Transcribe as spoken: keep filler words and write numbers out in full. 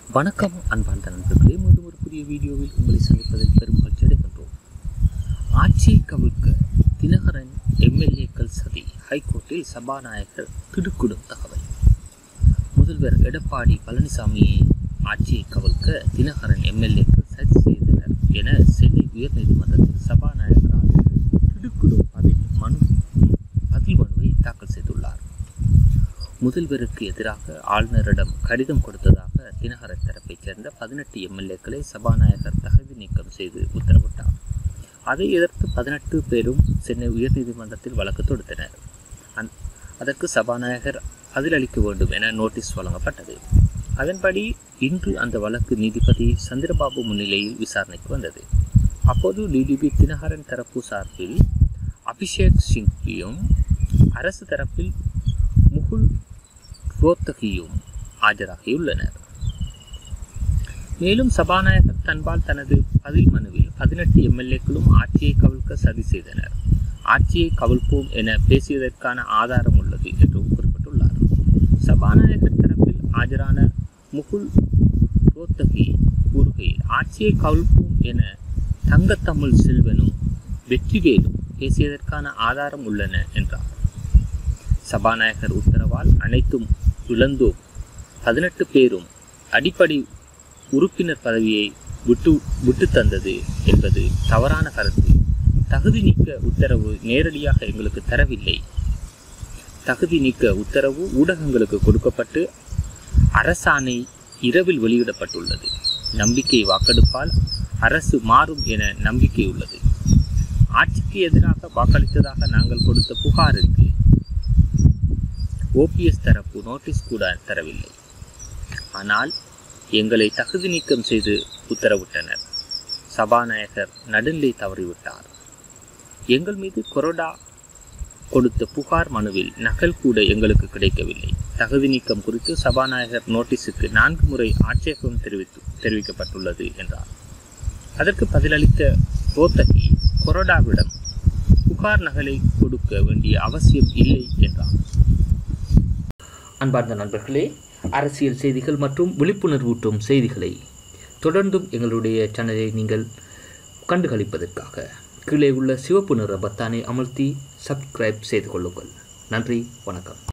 வணக்கம் அன்பார்ந்த நண்பர்களே, மீண்டும் ஒரு புதிய வீடியோவில் உங்களை சந்திப்பதில் பெரும் மகிழ்ச்சி அடைகின்றோம். ஆட்சியை கவிழ்க்க தினகரன் எம்எல்ஏக்கள் சதி, ஹைகோர்ட்டில் சபாநாயகர் திடுக்கிடும் தகவல். முதல்வர் எடப்பாடி பழனிசாமியை ஆட்சியை கவிழ்க்க தினகரன் எம்எல்ஏக்கள் சதி செய்தனர் என சென்னை உயர்நீதிமன்றத்தில் சபாநாயகரால் திடுக்கிடும் பதில் மனு பதில் மனுவை தாக்கல் செய்துள்ளார். முதல்வருக்கு எதிராக ஆளுநரிடம் கடிதம் கொடுத்ததாக தினகரன் தரப்பைச் சேர்ந்த பதினெட்டு எம்எல்ஏக்களை சபாநாயகர் தகுதி நீக்கம் செய்து உத்தரவிட்டார். அதை எதிர்த்து பதினெட்டு பேரும் சென்னை உயர்நீதிமன்றத்தில் வழக்கு தொடுத்தனர். அதற்கு சபாநாயகர் பதிலளிக்க வேண்டும் என நோட்டீஸ் வழங்கப்பட்டது. அதன்படி இன்று அந்த வழக்கு நீதிபதி சந்திரபாபு முன்னிலையில் விசாரணைக்கு வந்தது. அப்போது டிடிபி தினகரன் தரப்பு சார்பில் அபிஷேக் சிங்வியும் அரசு தரப்பில் முகுல் ரோத்தகியும் ஆஜராகியுள்ளனர். மேலும் சபாநாயகர் தன்பால் தனது பதில் மனுவில் பதினெட்டு எம்எல்ஏக்களும் ஆட்சியை கவிழ்க்க சதி செய்தனர், ஆட்சியை கவிழ்ப்போம் என பேசியதற்கான ஆதாரம் உள்ளது என்றும் குறிப்பிட்டுள்ளார். சபாநாயகர் தரப்பில் ஆஜரான முகுல் ரோத்தகி கூறுகையில், ஆட்சியை கவிழ்ப்போம் என தங்கத்தமிழ் செல்வனும் வெற்றிவேலும் பேசியதற்கான ஆதாரம் உள்ளன என்றார். சபாநாயகர் உத்தரவால் அனைத்தும் இழந்தோம், பதினெட்டு பேரும் அடிப்படை உறுப்பினர் பதவியை விட்டு விட்டு தந்தது என்பது தவறான கருத்து. தகுதி நீக்க உத்தரவு நேரடியாக எங்களுக்கு தரவில்லை. தகுதி நீக்க உத்தரவு ஊடகங்களுக்கு கொடுக்கப்பட்டு அரசாணை இரவில் வெளியிடப்பட்டுள்ளது. நம்பிக்கை வாக்கெடுப்பால் அரசு மாறும் என நம்பிக்கை உள்ளது. ஆட்சிக்கு எதிராக வாக்களித்ததாக நாங்கள் கொடுத்த புகாருக்கு ஓபிஎஸ் தரப்பு நோட்டீஸ் கூட தரவில்லை. ஆனால் எங்களை தகுதி நீக்கம் செய்து உத்தரவிட்டனர். சபாநாயகர் நடுநிலை தவறிவிட்டார். எங்கள் மீது கொறடா கொடுத்த புகார் மனுவில் நகல் கூட எங்களுக்கு கிடைக்கவில்லை. தகுதி நீக்கம் குறித்து சபாநாயகர் நோட்டீஸுக்கு நான்கு முறை ஆட்சேபம் தெரிவித்து தெரிவிக்கப்பட்டுள்ளது என்றார். அதற்கு பதிலளித்த ரோத்தகி, கொறடாவிடம் புகார் நகலை கொடுக்க வேண்டிய அவசியம் இல்லை என்றார். அன்பார்ந்த நண்பர்களே, அரசியல் செய்திகள் மற்றும் விழிப்புணர்வூட்டும் செய்திகளை தொடர்ந்தும் எங்களுடைய சேனலை நீங்கள் கண்டுகளிப்பதற்காக கீழே உள்ள சிவப்பு நிற பத்தானை அமர்த்தி சப்ஸ்கிரைப் செய்து கொள்ளுங்கள். நன்றி, வணக்கம்.